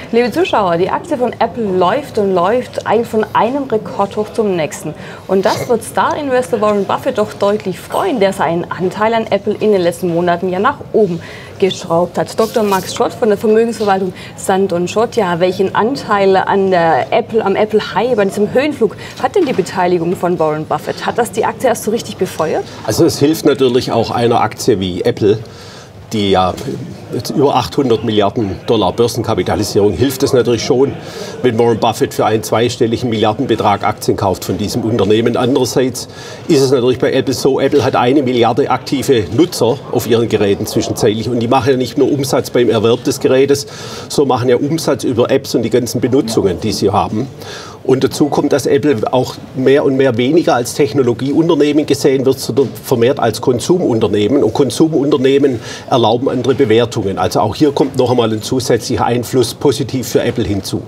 Liebe Zuschauer, die Aktie von Apple läuft und läuft von einem Rekordhoch zum nächsten. Und das wird Star-Investor Warren Buffett doch deutlich freuen, der seinen Anteil an Apple in den letzten Monaten ja nach oben geschraubt hat. Dr. Max Schott von der Vermögensverwaltung Sand & Schott, ja, welchen Anteil an am Apple High, bei diesem Höhenflug, hat denn die Beteiligung von Warren Buffett? Hat das die Aktie erst so richtig befeuert? Also es hilft natürlich auch einer Aktie wie Apple, die ja jetzt über 800 Milliarden Dollar Börsenkapitalisierung, hilft es natürlich schon, wenn Warren Buffett für einen zweistelligen Milliardenbetrag Aktien kauft von diesem Unternehmen. Andererseits ist es natürlich bei Apple so, Apple hat 1 Milliarde aktive Nutzer auf ihren Geräten zwischenzeitlich. Und die machen ja nicht nur Umsatz beim Erwerb des Gerätes, so machen ja Umsatz über Apps und die ganzen Benutzungen, die sie haben. Und dazu kommt, dass Apple auch mehr und mehr weniger als Technologieunternehmen gesehen wird, sondern vermehrt als Konsumunternehmen. Und Konsumunternehmen erlauben andere Bewertungen. Also auch hier kommt noch einmal ein zusätzlicher Einfluss positiv für Apple hinzu.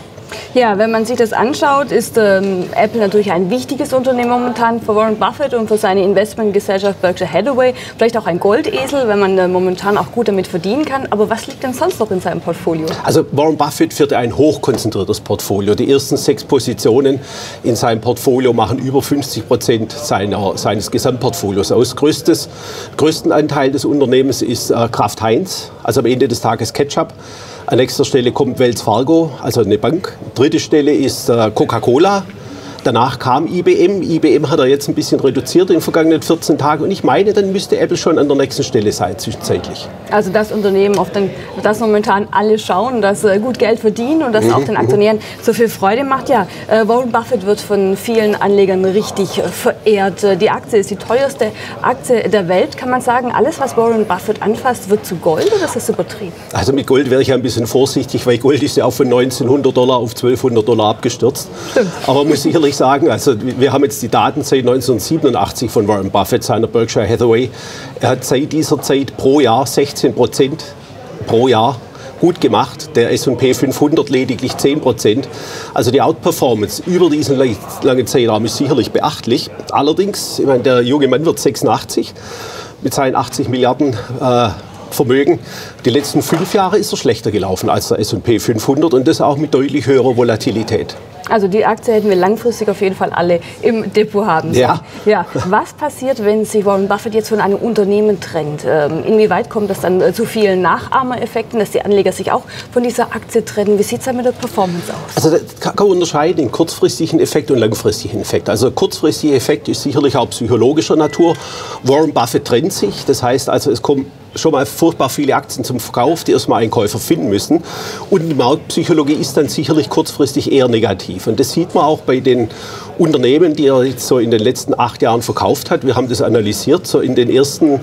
Ja, wenn man sich das anschaut, ist Apple natürlich ein wichtiges Unternehmen momentan für Warren Buffett und für seine Investmentgesellschaft Berkshire Hathaway. Vielleicht auch ein Goldesel, wenn man momentan auch gut damit verdienen kann. Aber was liegt denn sonst noch in seinem Portfolio? Also Warren Buffett führt ein hochkonzentriertes Portfolio. Die ersten 6 Positionen in seinem Portfolio machen über 50% seines Gesamtportfolios aus. Größten Anteil des Unternehmens ist Kraft Heinz, also am Ende des Tages Ketchup. An nächster Stelle kommt Wells Fargo, also eine Bank. Dritte Stelle ist Coca-Cola. Danach kam IBM. IBM hat er jetzt ein bisschen reduziert in den vergangenen 14 Tagen. Und ich meine, dann müsste Apple schon an der nächsten Stelle sein, zwischenzeitlich. Also das Unternehmen, auf das momentan alle schauen, das gut Geld verdienen und das auch den Aktionären so viel Freude macht. Ja, Warren Buffett wird von vielen Anlegern richtig verehrt. Die Aktie ist die teuerste Aktie der Welt. Kann man sagen, alles, was Warren Buffett anfasst, wird zu Gold, oder ist das übertrieben? Also mit Gold wäre ich ein bisschen vorsichtig, weil Gold ist ja auch von 1900 Dollar auf 1200 Dollar abgestürzt. Stimmt. Aber man muss sicherlich sagen, also wir haben jetzt die Daten seit 1987 von Warren Buffett, seiner Berkshire Hathaway. Er hat seit dieser Zeit pro Jahr 16% pro Jahr gut gemacht. Der S&P 500 lediglich 10%. Also die Outperformance über diesen langen Zeitraum ist sicherlich beachtlich. Allerdings, ich meine, der junge Mann wird 86 mit seinen 80 Milliarden Vermögen. Die letzten 5 Jahre ist er schlechter gelaufen als der S&P 500 und das auch mit deutlich höherer Volatilität. Also die Aktie hätten wir langfristig auf jeden Fall alle im Depot haben. Ja. Ja. Was passiert, wenn sich Warren Buffett jetzt von einem Unternehmen trennt? Inwieweit kommt das dann zu vielen Nachahmereffekten, dass die Anleger sich auch von dieser Aktie trennen? Wie sieht es dann mit der Performance aus? Also das kann man unterscheiden in kurzfristigen Effekt und langfristigen Effekt. Also der kurzfristige Effekt ist sicherlich auch psychologischer Natur. Warren Buffett trennt sich, das heißt also, es kommen schon mal furchtbar viele Aktien zum Verkauf, die erstmal einen Käufer finden müssen. Und die Marktpsychologie ist dann sicherlich kurzfristig eher negativ. Und das sieht man auch bei den Unternehmen, die er jetzt so in den letzten 8 Jahren verkauft hat. Wir haben das analysiert. So in den ersten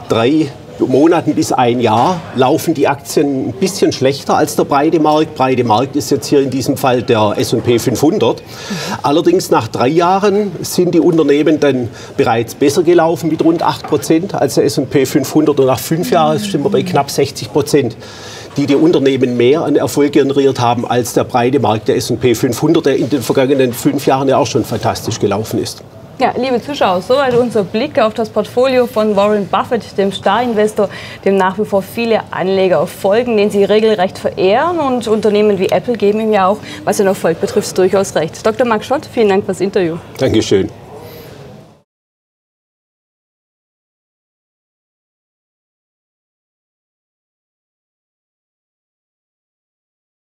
3 Monaten bis 1 Jahr laufen die Aktien ein bisschen schlechter als der breite Markt. Breite Markt ist jetzt hier in diesem Fall der S&P 500. Allerdings nach 3 Jahren sind die Unternehmen dann bereits besser gelaufen mit rund 8% als der S&P 500. Und nach 5 Jahren sind wir bei knapp 60%, die Unternehmen mehr an Erfolg generiert haben als der breite Markt der S&P 500, der in den vergangenen 5 Jahren ja auch schon fantastisch gelaufen ist. Ja, liebe Zuschauer, soweit unser Blick auf das Portfolio von Warren Buffett, dem Star-Investor, dem nach wie vor viele Anleger folgen, den sie regelrecht verehren. Und Unternehmen wie Apple geben ihm ja auch, was den Erfolg betrifft, durchaus recht. Dr. Max Schott, vielen Dank fürs Interview. Dankeschön.